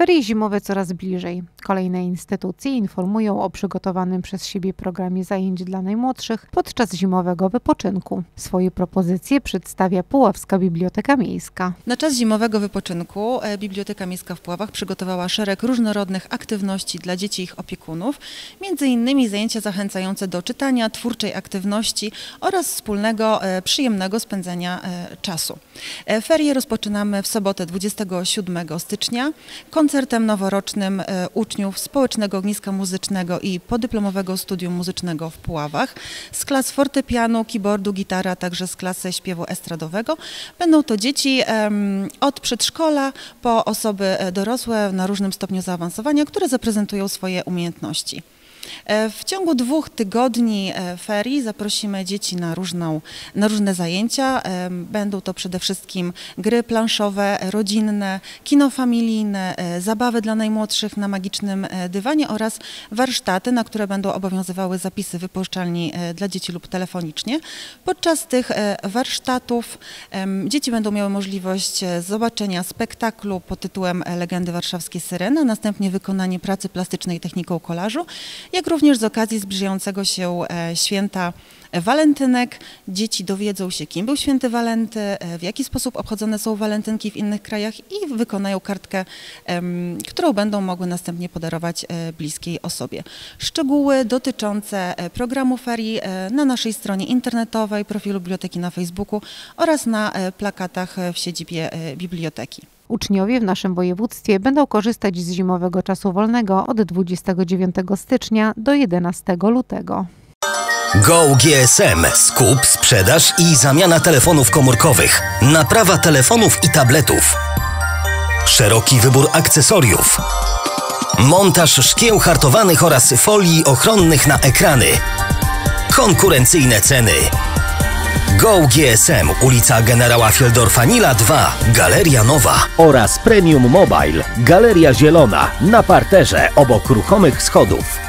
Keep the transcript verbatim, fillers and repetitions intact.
Ferie zimowe coraz bliżej. Kolejne instytucje informują o przygotowanym przez siebie programie zajęć dla najmłodszych podczas zimowego wypoczynku. Swoje propozycje przedstawia Puławska Biblioteka Miejska. Na czas zimowego wypoczynku Biblioteka Miejska w Puławach przygotowała szereg różnorodnych aktywności dla dzieci i ich opiekunów, między innymi zajęcia zachęcające do czytania, twórczej aktywności oraz wspólnego, przyjemnego spędzania czasu. Ferie rozpoczynamy w sobotę dwudziestego siódmego stycznia koncertem noworocznym uczniów Społecznego Ogniska Muzycznego i Podyplomowego Studium Muzycznego w Puławach z klas fortepianu, keyboardu, gitara, a także z klasy śpiewu estradowego. Będą to dzieci um, od przedszkola po osoby dorosłe na różnym stopniu zaawansowania, które zaprezentują swoje umiejętności. W ciągu dwóch tygodni ferii zaprosimy dzieci na, różną, na różne zajęcia. Będą to przede wszystkim gry planszowe, rodzinne, kino familijne, zabawy dla najmłodszych na magicznym dywanie oraz warsztaty, na które będą obowiązywały zapisy wypożyczalni dla dzieci lub telefonicznie. Podczas tych warsztatów dzieci będą miały możliwość zobaczenia spektaklu pod tytułem Legendy Warszawskiej Syreny, a następnie wykonanie pracy plastycznej techniką kolażu, jak również z okazji zbliżającego się święta walentynek. Dzieci dowiedzą się, kim był święty Walenty, w jaki sposób obchodzone są walentynki w innych krajach i wykonają kartkę, którą będą mogły następnie podarować bliskiej osobie. Szczegóły dotyczące programu ferii na naszej stronie internetowej, profilu biblioteki na Facebooku oraz na plakatach w siedzibie biblioteki. Uczniowie w naszym województwie będą korzystać z zimowego czasu wolnego od dwudziestego dziewiątego stycznia do jedenastego lutego. Go G S M. Skup, sprzedaż i zamiana telefonów komórkowych. Naprawa telefonów i tabletów. Szeroki wybór akcesoriów. Montaż szkieł hartowanych oraz folii ochronnych na ekrany. Konkurencyjne ceny. Go G S M, ulica Generała Fieldorfa-Nila dwa, Galeria Nowa. Oraz Premium Mobile, Galeria Zielona, na parterze obok ruchomych schodów.